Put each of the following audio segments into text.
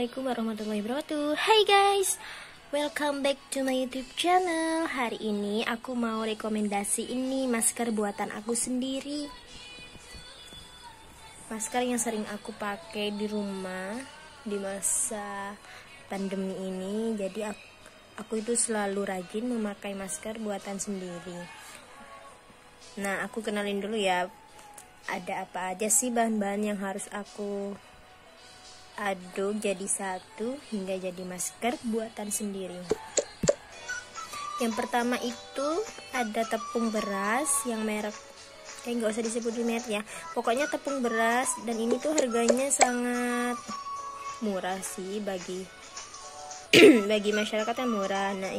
Assalamualaikum warahmatullahi wabarakatuh. Hai guys, welcome back to my YouTube channel. Hari ini aku mau rekomendasi ini masker buatan aku sendiri. Masker yang sering aku pakai di rumah di masa pandemi ini. Jadi aku itu selalu rajin memakai masker buatan sendiri. Nah, aku kenalin dulu ya, ada apa aja sih bahan-bahan yang harus aku aduk jadi satu hingga jadi masker buatan sendiri. Yang pertama itu ada tepung beras yang merek nggak usah disebutin merek ya, pokoknya tepung beras, dan ini tuh harganya sangat murah sih bagi bagi masyarakat yang murah. Nah,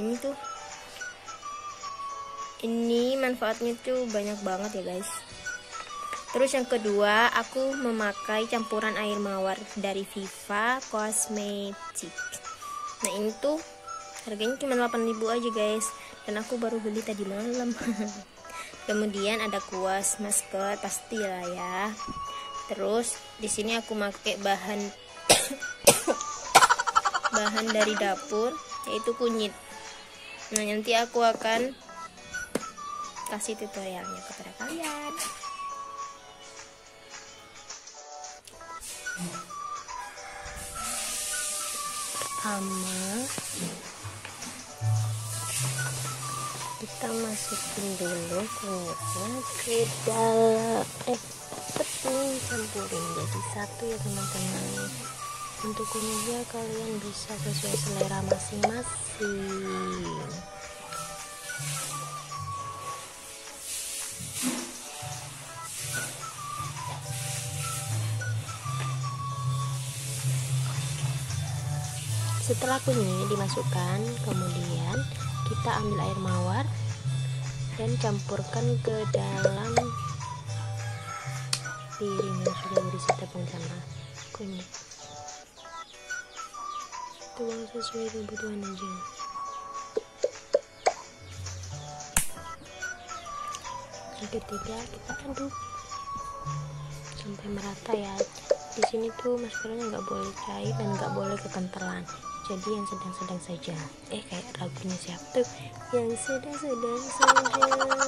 ini manfaatnya tuh banyak banget ya guys. Terus yang kedua, aku memakai campuran air mawar dari Viva Cosmetic. Nah, ini tuh harganya cuma 8.000 aja guys, dan aku baru beli tadi malam. Kemudian ada kuas masker pastilah ya. Terus di sini aku pakai bahan bahan dari dapur, yaitu kunyit. Nah, nanti aku akan kasih tutorialnya kepada kalian. Pertama, kita masukin dulu kunyitnya ke dalam tepung, campurin jadi satu ya teman-teman. Untuk kunyitnya kalian bisa sesuai selera masing-masing. Setelah kunyit dimasukkan, kemudian kita ambil air mawar dan campurkan ke dalam piring yang sudah berisi tepung sama kunyit. Tuang sesuai kebutuhan aja. Yang ketiga, kita aduk sampai merata ya. Di sini tuh maskernya nggak boleh cair dan nggak boleh kekentalan. Jadi yang sedang-sedang saja. Kayak lagunya siapa tuh? Yang sedang-sedang saja.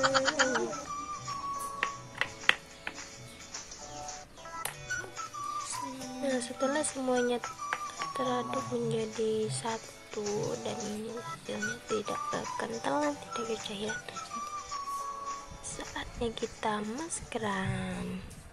Nah, setelah semuanya teraduk menjadi satu dan ini hasilnya tidak kekentalan, tidak kecairan, saatnya kita maskeran.